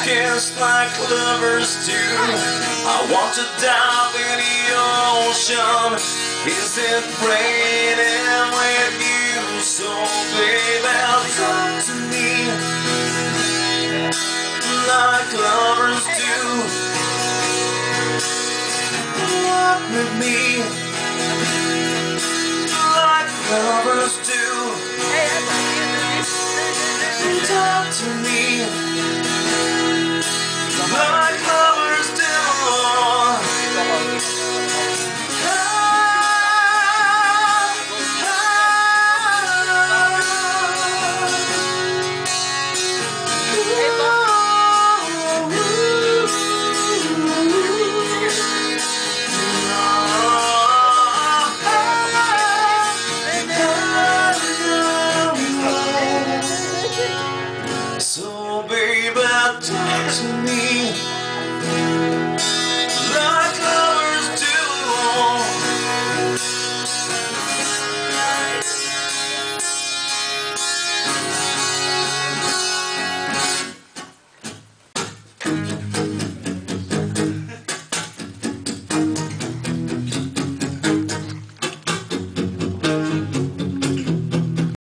kiss like lovers do. I want to dive in the ocean. Is it raining with you? So baby, talk to me like lovers do. Walk with me like lovers do. Talk to me